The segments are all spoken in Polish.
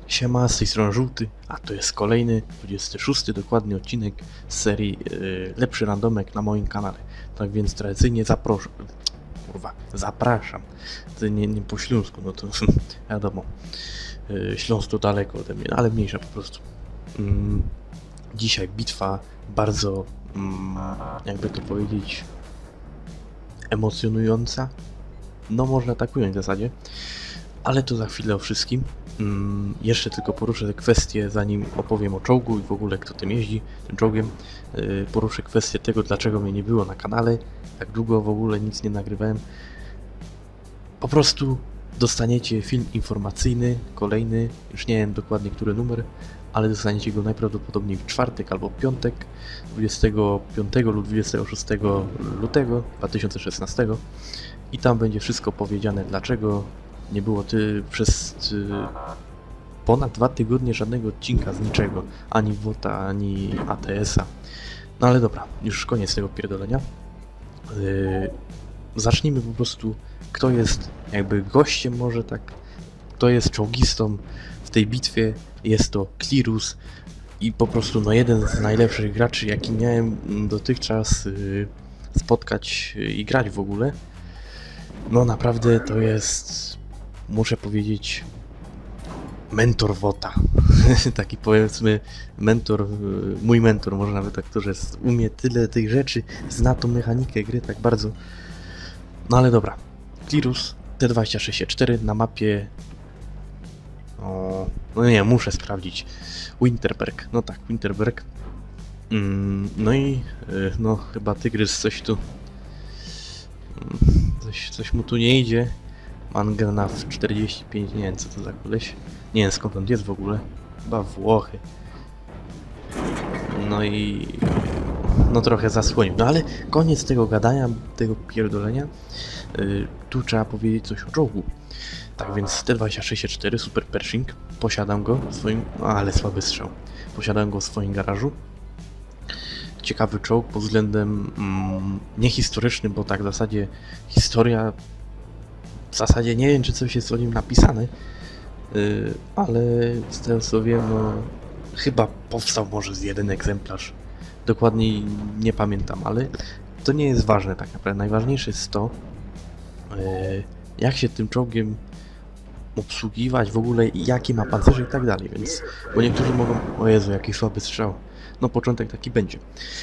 Siema, z tej strony Żółty, a to jest kolejny, 26 dokładnie odcinek z serii Lepszy Randomek na moim kanale. Tak więc tradycyjnie zapraszam. To nie po śląsku, no to wiadomo, Śląsk to daleko ode mnie, ale mniejsza po prostu. Dzisiaj bitwa bardzo, jakby to powiedzieć, emocjonująca. No można tak ująć w zasadzie, ale to za chwilę o wszystkim. Jeszcze tylko poruszę te kwestie, zanim opowiem o czołgu i w ogóle kto tym jeździ, tym czołgiem. Poruszę kwestię tego, dlaczego mnie nie było na kanale. Tak długo w ogóle nic nie nagrywałem. Po prostu dostaniecie film informacyjny, kolejny, już nie wiem dokładnie który numer, ale dostaniecie go najprawdopodobniej w czwartek albo piątek, 25 lub 26 lutego 2016 i tam będzie wszystko powiedziane, dlaczego nie było przez ponad 2 tygodnie żadnego odcinka z niczego, ani WOTA, ani ATS-a. No ale dobra, już koniec tego pierdolenia. Zacznijmy po prostu, kto jest jakby gościem, może tak, kto jest czołgistą w tej bitwie. Jest to Klirus i po prostu no jeden z najlepszych graczy, jaki miałem dotychczas spotkać i grać w ogóle. No naprawdę to jest, muszę powiedzieć, mentor WOTA. Taki powiedzmy mentor, mój mentor, może nawet tak to, że umie tyle tych rzeczy, zna tą mechanikę gry tak bardzo. No ale dobra, Klirus T26-4 na mapie, no nie, muszę sprawdzić, Winterberg, no tak, Winterberg. No i no chyba Tygrys coś mu tu nie idzie. Mangana w 45, nie wiem co to za koleś. Nie wiem skąd on jest w ogóle. Chyba Włochy. No i no trochę zasłonił. No ale koniec tego gadania, tego pierdolenia. Tu trzeba powiedzieć coś o czołgu. Tak więc T26-4 Super Pershing. Posiadam go w swoim... ale słaby strzał. Posiadam go w swoim garażu. Ciekawy czołg pod względem niehistorycznym, bo tak w zasadzie historia, w zasadzie nie wiem czy coś jest o nim napisane, ale z tego co wiem, no chyba powstał może z jeden egzemplarz, dokładnie nie pamiętam, ale to nie jest ważne tak naprawdę. Najważniejsze jest to, jak się tym czołgiem obsługiwać, w ogóle jaki ma pancerze i tak dalej, więc, bo niektórzy mogą, o Jezu, jaki słaby strzał. No początek taki będzie.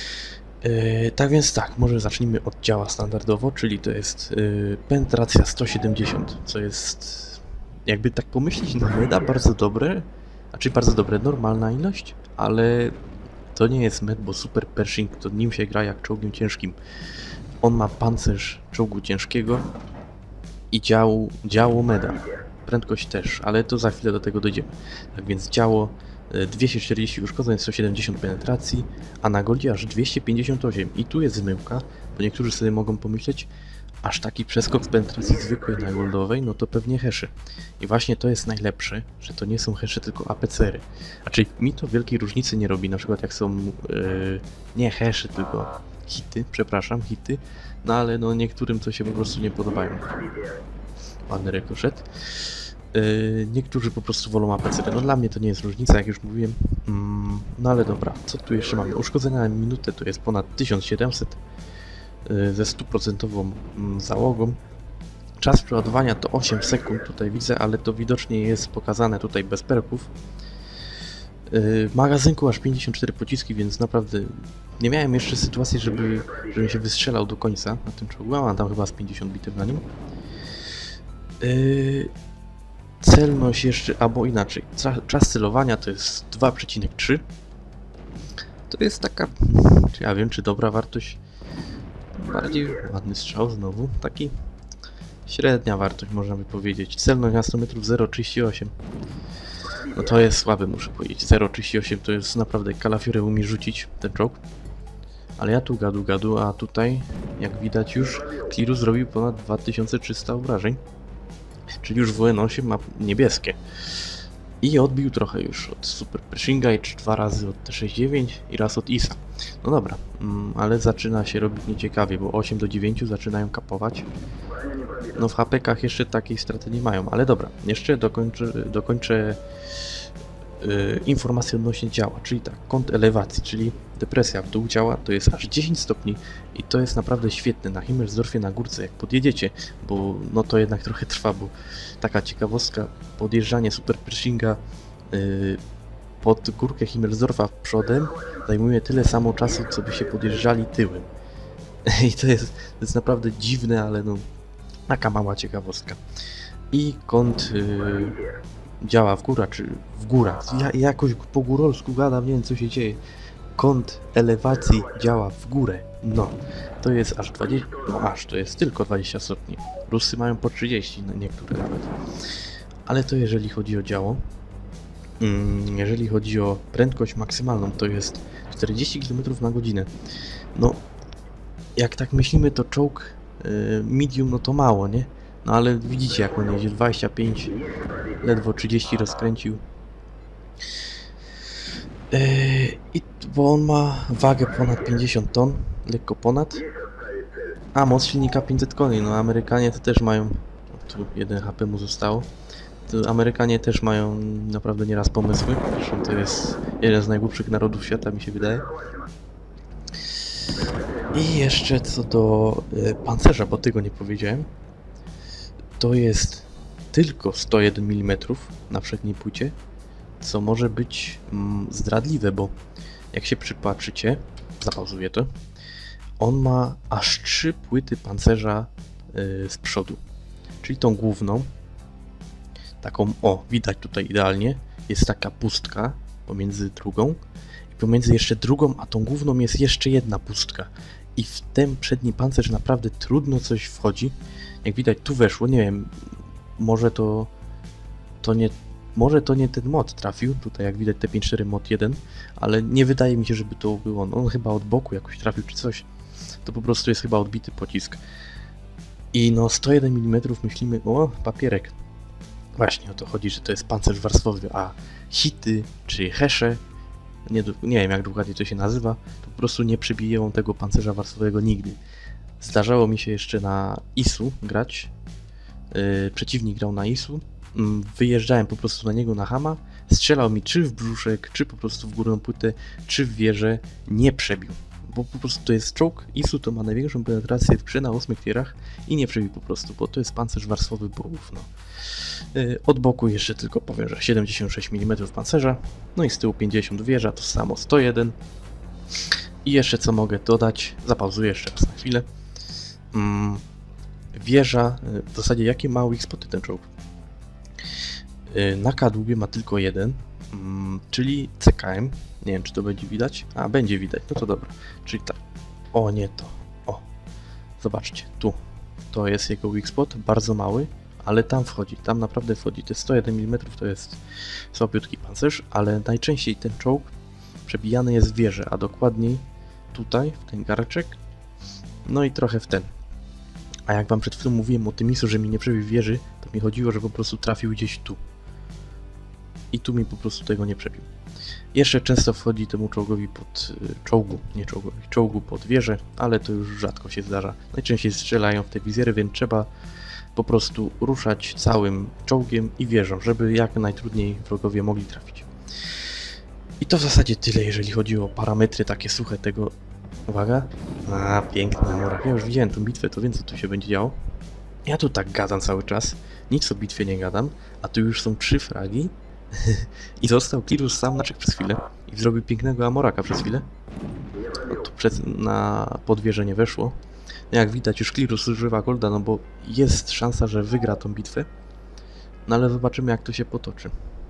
Tak więc tak, może zacznijmy od działa standardowo, czyli to jest penetracja 170, co jest, jakby tak pomyśleć, na meda bardzo dobre, znaczy bardzo dobre, normalna ilość, ale to nie jest med, bo Super Pershing to nim się gra jak czołgiem ciężkim. On ma pancerz czołgu ciężkiego i działo meda, prędkość też, ale to za chwilę do tego dojdziemy. Tak więc działo 240 uszkodzeń, 170 penetracji, a na goldzie aż 258. I tu jest zmyłka, bo niektórzy sobie mogą pomyśleć, aż taki przeskok z penetracji zwykłej na goldowej, no to pewnie heszy. I właśnie to jest najlepsze, że to nie są hesze, tylko APCR-y. Znaczy mi to wielkiej różnicy nie robi, na przykład jak są nie hesze, tylko hity, przepraszam, hity, no ale no niektórym to się po prostu nie podobają. Ładny rekoszet. Niektórzy po prostu wolą APCR. No dla mnie to nie jest różnica, jak już mówiłem. No ale dobra, co tu jeszcze mamy? Uszkodzenia na minutę to jest ponad 1700 ze 100% załogą. Czas przeładowania to 8 sekund, tutaj widzę, ale to widocznie jest pokazane tutaj bez perków. W magazynku aż 54 pociski, więc naprawdę nie miałem jeszcze sytuacji, żebym się wystrzelał do końca na tym czołgu. Mam tam chyba z 50 bitew na nim. Celność jeszcze, albo inaczej, czas celowania to jest 2,3. To jest taka, czy ja wiem, czy dobra wartość. Bardziej ładny strzał znowu, taki średnia wartość można by powiedzieć. Celność na 100 metrów 0,38. No to jest słaby, muszę powiedzieć. 0,38 to jest naprawdę, kalafiorę umie rzucić ten czołg. Ale ja tu gadu, a tutaj, jak widać już, Klirus zrobił ponad 2300 obrażeń. Czyli już WN8 ma niebieskie. I odbił trochę już od Super Pershinga i 2 razy od T69 i raz od ISA. No dobra, ale zaczyna się robić nieciekawie, bo 8 do 9 zaczynają kapować. No w HP-kach jeszcze takiej straty nie mają, ale dobra, jeszcze dokończę informację odnośnie ciała, czyli tak, kąt elewacji, czyli depresja w dół ciała to jest aż 10 stopni i to jest naprawdę świetne na Himmelsdorfie na górce, jak podjedziecie, bo no to jednak trochę trwa, bo taka ciekawostka, podjeżdżanie Super Pershinga pod górkę Himmelsdorfa przodem zajmuje tyle samo czasu, co by się podjeżdżali tyłem. I to jest naprawdę dziwne, ale no taka mała ciekawostka. I kąt działa w górach, czy w górach. Ja jakoś po górolsku gadam, nie wiem co się dzieje. Kąt elewacji działa w górę. No, to jest aż 20, no aż, to jest tylko 20 stopni. Rusy mają po 30, no niektóre nawet. Ale to jeżeli chodzi o działo. Jeżeli chodzi o prędkość maksymalną, to jest 40 km na godzinę. No, jak tak myślimy, to czołg medium, no to mało, nie? No ale widzicie, jak on jedzie, 25, ledwo 30 rozkręcił. Bo on ma wagę ponad 50 ton, lekko ponad. A moc silnika 500 koni, no Amerykanie to też mają, tu 1 HP mu zostało. To Amerykanie też mają naprawdę nieraz pomysły, zresztą to jest jeden z najgłupszych narodów świata, mi się wydaje. I jeszcze co do pancerza, bo tego nie powiedziałem, to jest tylko 101 mm na przedniej płycie, co może być zdradliwe, bo jak się przypatrzycie, zapauzuję to, on ma aż 3 płyty pancerza z przodu, czyli tą główną, taką, o, widać tutaj idealnie, jest taka pustka pomiędzy drugą i pomiędzy jeszcze drugą, a tą główną jest jeszcze jedna pustka. I w ten przedni pancerz naprawdę trudno coś wchodzi. Jak widać, tu weszło, nie wiem, może to nie ten mod trafił, tutaj jak widać T54 mod 1, ale nie wydaje mi się, żeby to był on. On chyba od boku jakoś trafił czy coś. To po prostu jest chyba odbity pocisk. I no 101 mm myślimy, o, papierek. Właśnie o to chodzi, że to jest pancerz warstwowy, a hity czy hesze, nie wiem jak dokładnie to się nazywa, to po prostu nie przebiją tego pancerza warstwowego nigdy. Zdarzało mi się jeszcze na ISU grać, przeciwnik grał na ISU, wyjeżdżałem po prostu na niego na hama, strzelał mi czy w brzuszek, czy po prostu w górną płytę, czy w wieżę, nie przebił. Bo po prostu to jest czołg, ISU to ma największą penetrację w grze na 8 tierach i nie przebił po prostu, bo to jest pancerz warstwowy bołów, no. Od boku jeszcze tylko powiem, że 76 mm pancerza, no i z tyłu 50 wieża, to samo 101. I jeszcze co mogę dodać, zapauzuję jeszcze raz na chwilę. Wieża, w zasadzie jakie ma weak spoty ten czołg? Na kadłubie ma tylko jeden, czyli CKM. Nie wiem, czy to będzie widać. A, będzie widać, no to dobra. Czyli tak. O, nie to. O. Zobaczcie, tu. To jest jego weak spot, bardzo mały, ale tam wchodzi. Tam naprawdę wchodzi. Te 101 mm to jest słabiutki pancerz, ale najczęściej ten czołg przebijany jest w wieżę, a dokładniej tutaj, w ten garczek, no i trochę w ten. A jak wam przed chwilą mówiłem o tym ISU, że mi nie przebił wieży, to mi chodziło, że po prostu trafił gdzieś tu. I tu mi po prostu tego nie przebił. Jeszcze często wchodzi temu czołgowi pod czołgu pod wieżę, ale to już rzadko się zdarza. Najczęściej strzelają w te wizjery, więc trzeba po prostu ruszać całym czołgiem i wieżą, żeby jak najtrudniej wrogowie mogli trafić. I to w zasadzie tyle, jeżeli chodzi o parametry takie suche tego. Uwaga. A, piękny Amorak. Ja już widziałem tą bitwę, to wiem co tu się będzie działo. Ja tu tak gadam cały czas, nic o bitwie nie gadam, a tu już są 3 fragi i został Kirus sam przez chwilę i zrobił pięknego Amoraka przez chwilę. No to na podwieżę nie weszło. Jak widać już Kirus używa golda, no bo jest szansa, że wygra tą bitwę. No ale zobaczymy jak to się potoczy.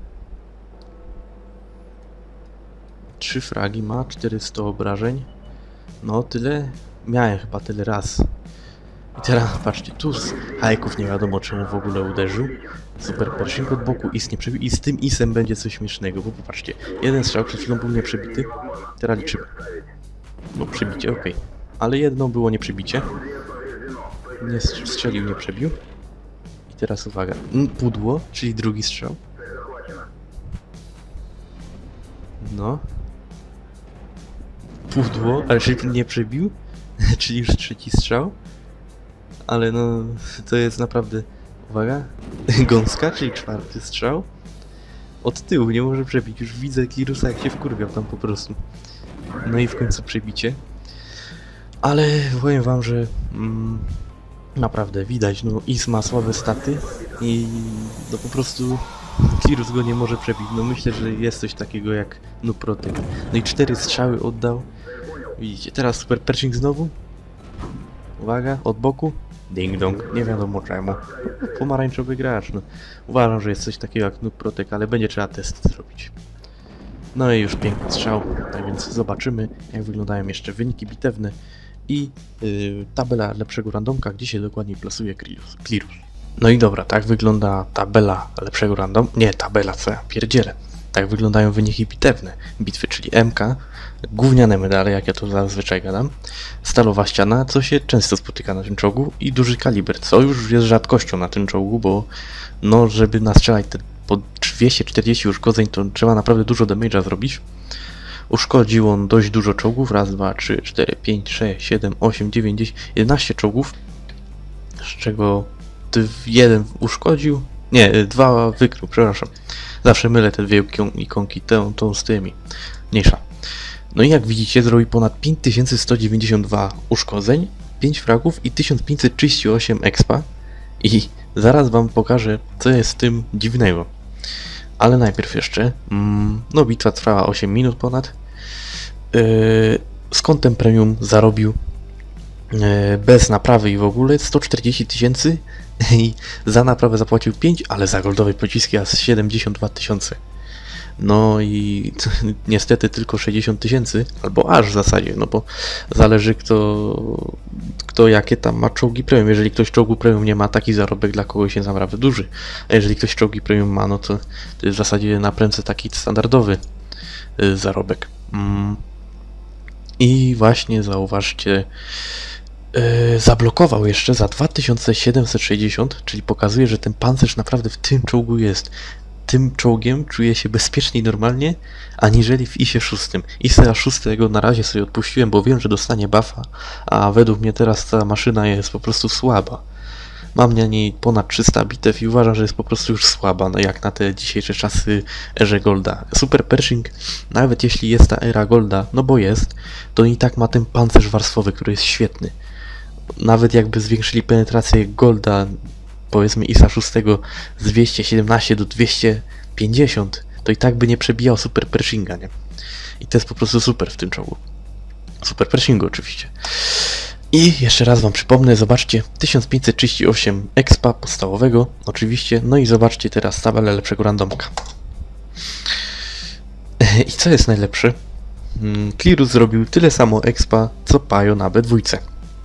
3 fragi ma, 400 obrażeń. No tyle, miałem chyba tyle raz. I teraz patrzcie, tu z hajków nie wiadomo czemu w ogóle uderzył. Super Pershing od boku is nie przebił i z tym isem będzie coś śmiesznego, bo popatrzcie, jeden strzał przed chwilą był nieprzebity, teraz liczymy. No przebicie, okej. Ale jedno było nieprzebicie. Nie strzelił, nie przebił. I teraz uwaga, pudło, czyli drugi strzał. No. Pudło, ale czyli nie przebił, czyli już trzeci strzał. ale no to jest naprawdę, uwaga, gąska, czyli 4. strzał. Od tyłu nie może przebić, już widzę Klirusa jak się wkurwiał tam po prostu. No i w końcu przebicie. Ale powiem wam, że naprawdę widać, no Is ma słabe staty i no po prostu Klirus go nie może przebić. No myślę, że jest coś takiego jak Nuprotek. No i 4 strzały oddał. Widzicie, teraz Super Pershing znowu. Uwaga, od boku. Ding dong, nie wiadomo czemu. Pomarańczowy gracz, no. Uważam, że jest coś takiego jak Nuprotek, ale będzie trzeba test zrobić. No i już piękny strzał, tak więc zobaczymy, jak wyglądają jeszcze wyniki bitewne i tabela lepszego randomka, gdzie się dokładnie plasuje Klirus. No i dobra, tak wygląda tabela lepszego random... Nie, tabela, co ja pierdzielę. Tak wyglądają wyniki bitewne. Bitwy, czyli MK, gówniane medale, jak ja to zazwyczaj gadam, stalowa ściana, co się często spotyka na tym czołgu, i duży kaliber, co już jest rzadkością na tym czołgu, bo no, żeby nastrzelać te po 240 uszkodzeń, to trzeba naprawdę dużo damage'a zrobić. Uszkodził on dość dużo czołgów, raz, 2, 3, 4, 5, 6, 7, 8, 9, 10, 11 czołgów, z czego jeden uszkodził, nie, 2 wykrył, przepraszam. Zawsze mylę te dwie ikonki, tą z tymi, mniejsza. No i jak widzicie, zrobił ponad 5192 uszkodzeń, 5 fragów i 1538 expa. I zaraz wam pokażę, co jest w tym dziwnego. Ale najpierw jeszcze, no bitwa trwała 8 minut ponad. Z kontem premium zarobił bez naprawy i w ogóle 140 000 i za naprawę zapłacił 5, ale za goldowe pociski aż 72 000. No i niestety tylko 60 000, albo aż w zasadzie, no bo zależy kto jakie tam ma czołgi premium. Jeżeli ktoś czołgu premium nie ma, taki zarobek dla kogoś jest naprawdę duży. A jeżeli ktoś czołgi premium ma, no to jest w zasadzie na prędce taki standardowy zarobek. I właśnie zauważcie, zablokował jeszcze za 2760, czyli pokazuje, że ten pancerz naprawdę w tym czołgu jest. Tym czołgiem czuję się bezpieczniej normalnie, aniżeli w ISie 6. ISa 6 na razie sobie odpuściłem, bo wiem, że dostanie buffa, a według mnie teraz ta maszyna jest po prostu słaba. Mam na niej ponad 300 bitew i uważam, że jest po prostu już słaba, no jak na te dzisiejsze czasy erze Golda. Super Pershing, nawet jeśli jest ta era Golda, no bo jest, to i tak ma ten pancerz warstwowy, który jest świetny. Nawet jakby zwiększyli penetrację Golda, powiedzmy ISa 6 z 217 do 250, to i tak by nie przebijał Super Pershinga, nie? I to jest po prostu super w tym czołgu. Super Pershingu oczywiście. I jeszcze raz wam przypomnę, zobaczcie, 1538 expa podstawowego, oczywiście, no i zobaczcie teraz tabelę lepszego randomka. I co jest najlepsze? Klirus zrobił tyle samo expa, co Pajo na B2.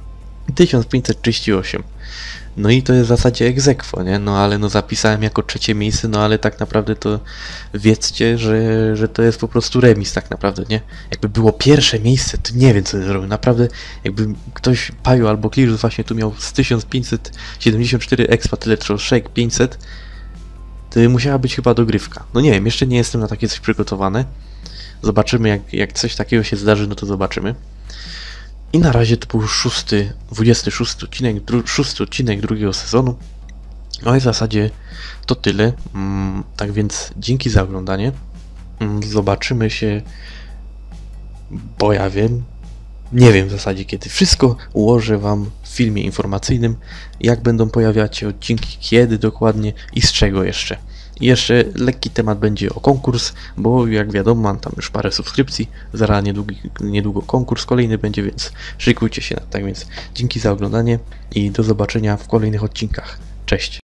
1538. No i to jest w zasadzie ex aequo, nie? No ale no zapisałem jako 3. miejsce, no ale tak naprawdę to wiedzcie, że to jest po prostu remis tak naprawdę, nie? Jakby było 1. miejsce, to nie wiem co by zrobił. Naprawdę jakby ktoś Pajo albo Klirus właśnie tu miał z 1574 expa, tyle co Shake 500, to musiała być chyba dogrywka. No nie wiem, jeszcze nie jestem na takie coś przygotowany. Zobaczymy, jak coś takiego się zdarzy, no to zobaczymy. I na razie to był 26 odcinek drugiego sezonu. No i w zasadzie to tyle. Tak więc dzięki za oglądanie. Zobaczymy się, bo ja wiem, nie wiem w zasadzie kiedy. Wszystko ułożę wam w filmie informacyjnym, jak będą pojawiać się odcinki, kiedy dokładnie i z czego jeszcze. I jeszcze lekki temat będzie o konkurs, bo jak wiadomo mam tam już parę subskrypcji, zaraz niedługo konkurs kolejny będzie, więc szykujcie się. Tak więc dzięki za oglądanie i do zobaczenia w kolejnych odcinkach. Cześć!